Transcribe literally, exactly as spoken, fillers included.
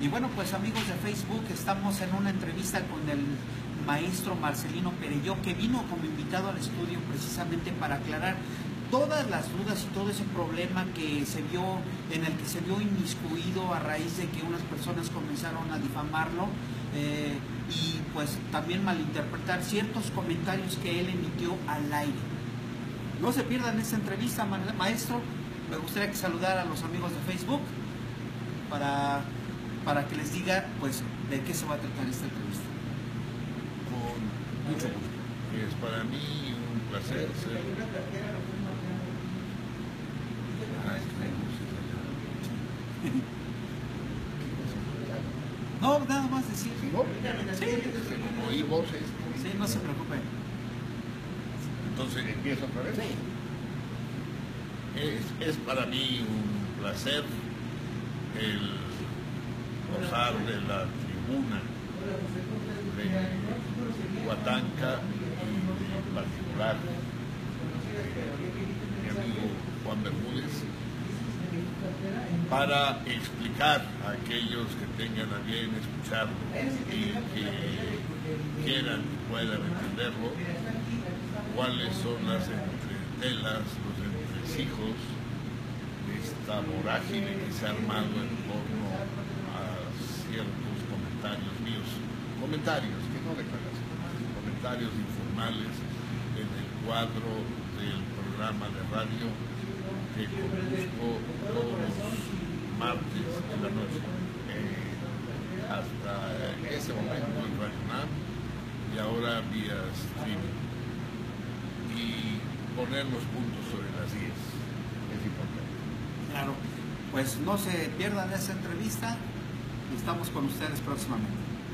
Y bueno, pues amigos de Facebook, estamos en una entrevista con el maestro Marcelino Perelló, que vino como invitado al estudio precisamente para aclarar todas las dudas y todo ese problema que se vio, en el que se vio inmiscuido a raíz de que unas personas comenzaron a difamarlo eh, y pues también malinterpretar ciertos comentarios que él emitió al aire. No se pierdan esta entrevista, maestro. Me gustaría que saludara a los amigos de Facebook para, para que les diga pues de qué se va a tratar esta entrevista. Con mucho gusto. Es para mí un placer ser... No, nada más decir. ¿No? Sí, como oír voces. Sí, no se preocupe. Entonces, ¿empiezo otra vez? Sí. Es, es para mí un placer el gozar de la tribuna de Huatanca y en particular de mi amigo Juan Bermúdez, para explicar a aquellos que tengan a bien escucharlo y que quieran y puedan entenderlo, cuáles son las entretelas, los entresijos de esta vorágine que se ha armado en torno a ciertos comentarios míos, comentarios, que no declaraciones, comentarios informales en el cuadro del programa de radio que conduzco todos los martes en la noche, eh, hasta ese momento en Radio UNAM y ahora vía streaming. Y poner los puntos sobre las diez es importante. Claro, pues no se pierdan esa entrevista y estamos con ustedes próximamente.